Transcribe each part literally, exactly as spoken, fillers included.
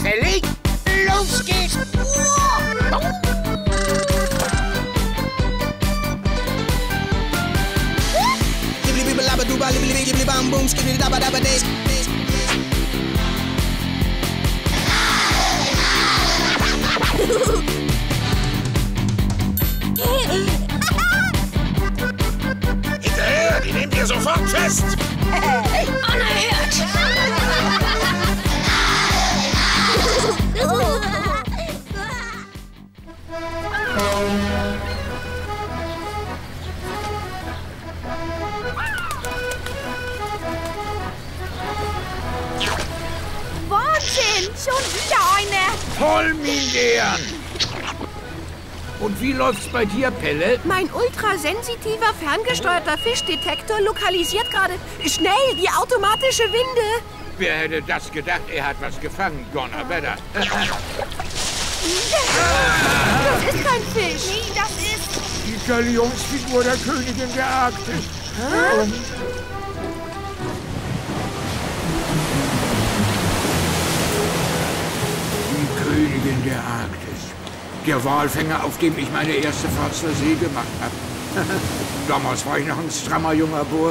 fertig? Los geht's! Hinterher, die nehmt ihr sofort fest! Unerhört! Wahnsinn! Schon wieder eine! Voll Mindern! Und wie läuft's bei dir, Pelle? Mein ultrasensitiver, ferngesteuerter Fischdetektor lokalisiert gerade schnell die automatische Winde. Wer hätte das gedacht? Er hat was gefangen, Donnerwetter. Das ist kein Fisch. Nee, das ist... Die Galionsfigur der Königin der Arktis. Hä? Die Königin der Arktis. Der Walfänger, auf dem ich meine erste Fahrt zur See gemacht habe. Damals war ich noch ein strammer junger Bursche.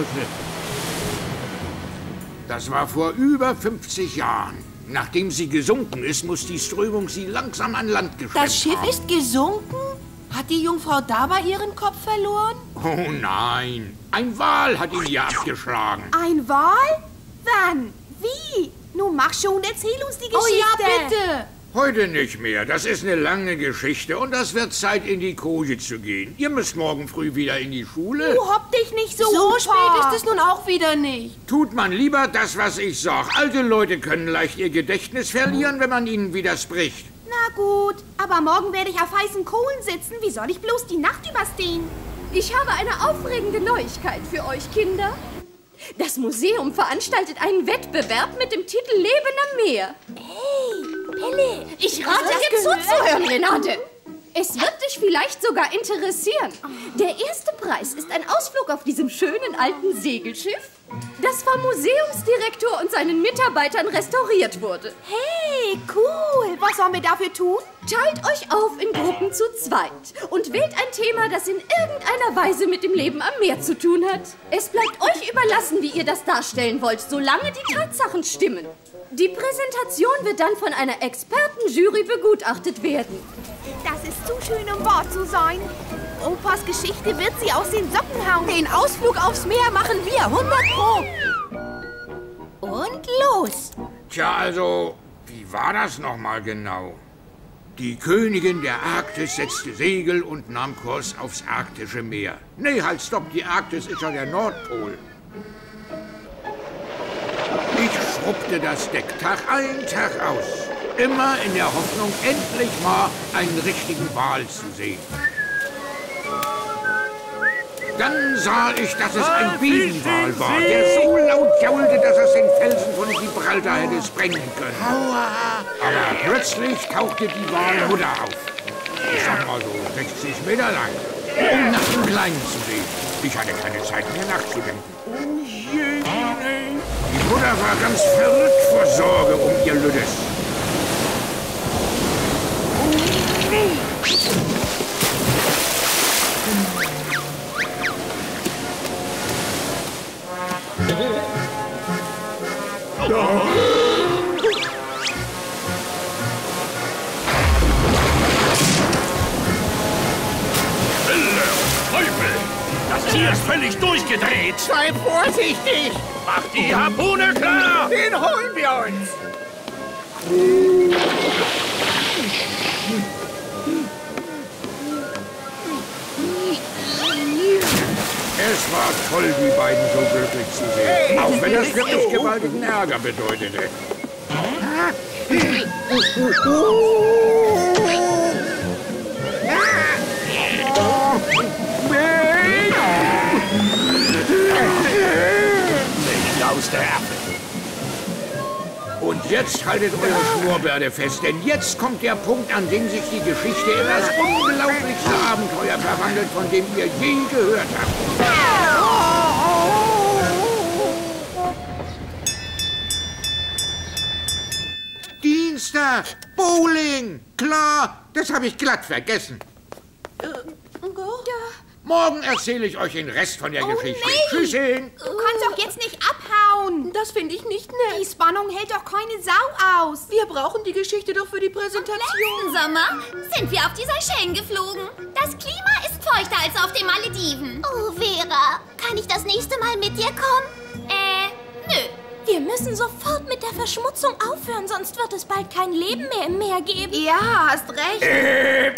Das war vor über fünfzig Jahren. Nachdem sie gesunken ist, muss die Strömung sie langsam an Land geschleppt haben. Das Schiff ist gesunken? Hat die Jungfrau dabei ihren Kopf verloren? Oh nein, ein Wal hat ihn ja abgeschlagen. Ein Wal? Wann? Wie? Nun mach schon, erzähl uns die Geschichte. Oh ja, bitte! Heute nicht mehr. Das ist eine lange Geschichte und das wird Zeit, in die Koje zu gehen. Ihr müsst morgen früh wieder in die Schule. Du hopp dich nicht so So Opa. spät ist es nun auch wieder nicht. Tut man lieber das, was ich sag. Alte Leute können leicht ihr Gedächtnis verlieren, wenn man ihnen widerspricht. Na gut, aber morgen werde ich auf heißen Kohlen sitzen. Wie soll ich bloß die Nacht überstehen? Ich habe eine aufregende Neuigkeit für euch, Kinder. Das Museum veranstaltet einen Wettbewerb mit dem Titel Leben am Meer. Hey, Pelle, Ich rate dir zuzuhören, Renate. Es wird dich vielleicht sogar interessieren. Der erste Preis ist ein Ausflug auf diesem schönen alten Segelschiff, das vom Museumsdirektor und seinen Mitarbeitern restauriert wurde. Hey, cool. Was sollen wir dafür tun? Teilt euch auf in Gruppen zu zweit und wählt ein Thema, das in irgendeiner Weise mit dem Leben am Meer zu tun hat. Es bleibt euch überlassen, wie ihr das darstellen wollt, solange die Tatsachen stimmen. Die Präsentation wird dann von einer Expertenjury begutachtet werden. Das ist zu schön, um wahr zu sein. Opas Geschichte wird sie aus den Socken hauen. Den Ausflug aufs Meer machen wir, hundert Pro. Und los. Tja, also, wie war das nochmal genau? Die Königin der Arktis setzte Segel und nahm Kurs aufs arktische Meer. Nee, halt, stopp, die Arktis ist ja der Nordpol. Ich schrubbte das Deck Tag ein, Tag aus. Immer in der Hoffnung, endlich mal einen richtigen Wal zu sehen. Dann sah ich, dass es ein Bienenwal war, der so laut jaulte, dass es den Felsen von Gibraltar hätte sprengen können. Aber plötzlich tauchte die Walmutter auf. Ich sag mal so sechzig Meter lang, um nach dem Kleinen zu sehen. Ich hatte keine Zeit mehr nachzudenken. Oh je, die Mutter war ganz verrückt vor Sorge um ihr Lüdes. Oh nee. Das Tier ist völlig durchgedreht. Sei vorsichtig! Mach die Harpune klar! Den holen wir uns! Es war toll, die beiden so glücklich zu sehen. Auch wenn das wirklich gewaltigen Ärger bedeutete. Nicht aus der Erde. Und jetzt haltet eure Schnurrbärte fest, denn jetzt kommt der Punkt, an dem sich die Geschichte in das unglaublichste Abenteuer verwandelt, von dem ihr je gehört habt. Dienstag! Ja, Bowling. Klar, das habe ich glatt vergessen. Äh, Morgen erzähle ich euch den Rest von der Oh, Geschichte. nee. Tschüsschen. Du kannst doch jetzt nicht abhauen. Das finde ich nicht Die nett. Spannung hält doch keine Sau aus. Wir brauchen die Geschichte doch für die Präsentation. Letzten Sommer sind wir auf die Seychellen geflogen. Das Klima ist feuchter als auf den Malediven. Oh, Vera, kann ich das nächste Mal mit dir kommen? Äh, nö. Wir müssen sofort mit der Verschmutzung aufhören, sonst wird es bald kein Leben mehr im Meer geben. Ja, hast recht. Äh.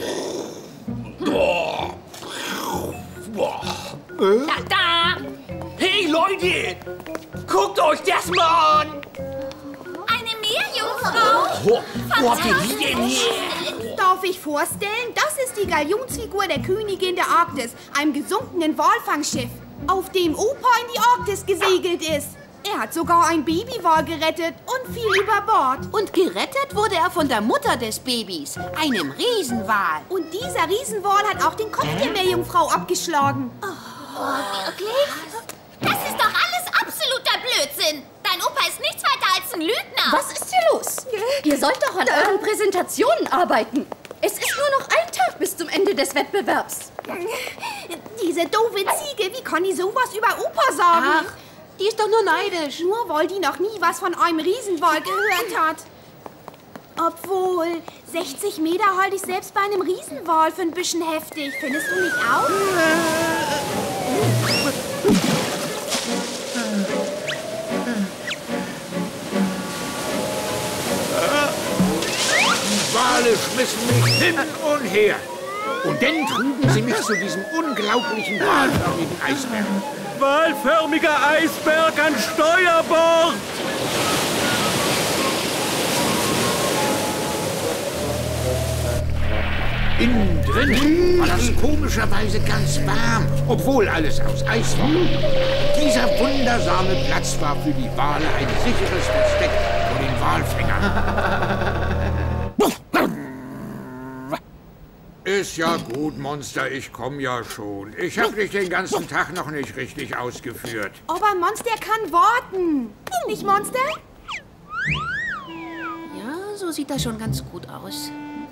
Boah. Boah. Da, da! Hey, Leute! Guckt euch das mal an! Eine Meerjungfrau! Wo, wo habt ihr die denn hier? Darf ich vorstellen, das ist die Galionsfigur der Königin der Arktis, einem gesunkenen Walfangschiff, auf dem Opa in die Arktis gesegelt ist. Er hat sogar ein Babywal gerettet und fiel über Bord. Und gerettet wurde er von der Mutter des Babys, einem Riesenwal. Und dieser Riesenwal hat auch den Kopf der Meerjungfrau abgeschlagen. Oh, wirklich? Das ist doch alles absoluter Blödsinn! Dein Opa ist nichts weiter als ein Lügner! Was ist hier los? Ihr sollt doch an euren Präsentationen arbeiten. Es ist nur noch ein Tag bis zum Ende des Wettbewerbs. Diese doofe Ziege, wie kann die sowas über Opa sagen? Ach, die ist doch nur neidisch. Nur weil die noch nie was von einem Riesenwal gehört hat. Obwohl, sechzig Meter halte ich selbst bei einem Riesenwal für ein bisschen heftig. Findest du nicht auch? Die Wale schmissen mich hin und her. Und dann trugen sie mich zu diesem unglaublichen walförmigen Eisberg. Walförmiger Eisberg an Steuerbord! Innen drin war das komischerweise ganz warm, obwohl alles aus Eis war. Dieser wundersame Platz war für die Wale ein sicheres Versteck vor den Walfängern. Ist ja gut, Monster, ich komme ja schon. Ich habe dich den ganzen Tag noch nicht richtig ausgeführt. Aber ein Monster kann warten. Nicht, Monster? Ja, so sieht das schon ganz gut aus.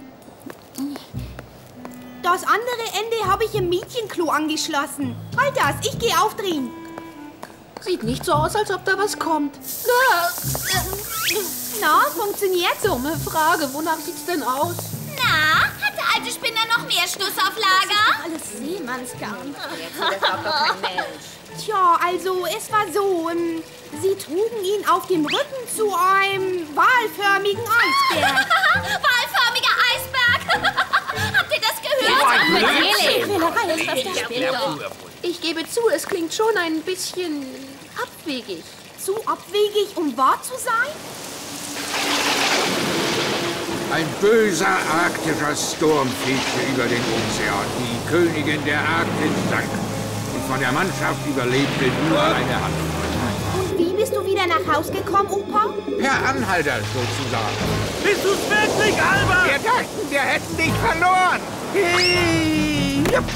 Das andere Ende habe ich im Mädchenklo angeschlossen. Halt das, ich gehe aufdrehen. Sieht nicht so aus, als ob da was kommt. Na, funktioniert? Dumme Frage, wonach sieht's denn aus? Na, hat der alte Spinner noch mehr Schluss auf Lager? Alles Seemannsgarn. Tja, also es war so, ähm, sie trugen ihn auf dem Rücken zu einem walförmigen Eisberg. Wahlförmiger Eisberg! Habt ihr das gehört? Ich gebe zu, es klingt schon ein bisschen abwegig. Zu abwegig, um wahr zu sein? Ein böser arktischer Sturm fegte über den Ozean. Die Königin der Arktis sank. Und von der Mannschaft überlebte nur eine Handvoll. Und wie bist du wieder nach Haus gekommen, Opa? Per Anhalter sozusagen. Bist du's wirklich, Albert? Wir dachten, wir hätten dich verloren. Hey, jupp.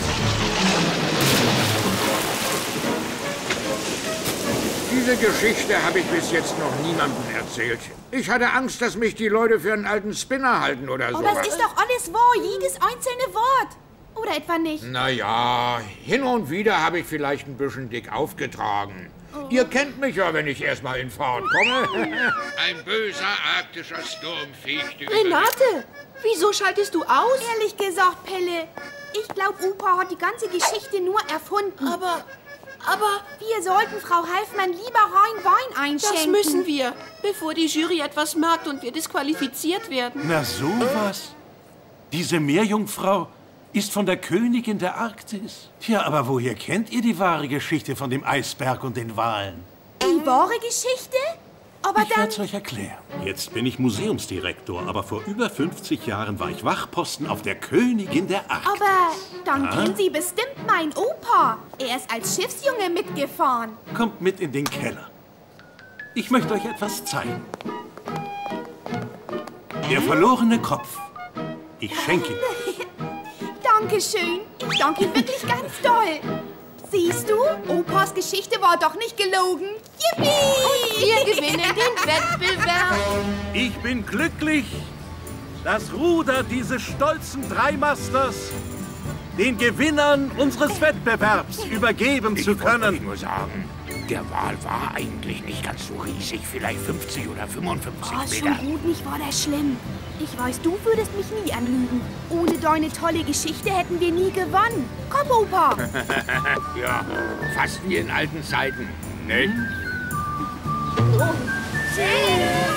Diese Geschichte habe ich bis jetzt noch niemandem erzählt. Ich hatte Angst, dass mich die Leute für einen alten Spinner halten oder so. Aber es ist doch alles wahr, jedes einzelne Wort. Oder etwa nicht? Naja, hin und wieder habe ich vielleicht ein bisschen dick aufgetragen. Ihr kennt mich ja, wenn ich erstmal in Fahrt komme. Ein böser arktischer Sturm fegte über Renate, wieso schaltest du aus? Ehrlich gesagt, Pelle, ich glaube, Opa hat die ganze Geschichte nur erfunden. Aber, aber, Wir sollten Frau Halfmann lieber rein Wein einschenken. das müssen wir, bevor die Jury etwas merkt und wir disqualifiziert werden. Na sowas. Diese Meerjungfrau ist von der Königin der Arktis. Tja, aber woher kennt ihr die wahre Geschichte von dem Eisberg und den Walen? Die wahre Geschichte? Aber Ich dann... werde es euch erklären. Jetzt bin ich Museumsdirektor, aber vor über fünfzig Jahren war ich Wachposten auf der Königin der Arktis. Aber dann kennen Sie bestimmt meinen Opa. Er ist als Schiffsjunge mitgefahren. Kommt mit in den Keller. Ich möchte euch etwas zeigen. Der verlorene Kopf. Ich schenke ihn. Dankeschön. Ich danke Ihnen wirklich ganz doll. Siehst du? Opas Geschichte war doch nicht gelogen. Yippie! Und wir gewinnen den Wettbewerb. Ich bin glücklich, das Ruder dieses stolzen Dreimasters den Gewinnern unseres Wettbewerbs übergeben Ich zu wollte euch können. nur sagen, der Wal war eigentlich nicht ganz so riesig, vielleicht fünfzig oder fünfundfünfzig Oh, ist Meter. schon gut, nicht war der schlimm. Ich weiß, du würdest mich nie anlügen. Ohne deine tolle Geschichte hätten wir nie gewonnen. Komm, Opa. Ja, fast wie in alten Zeiten. Ne? Schön.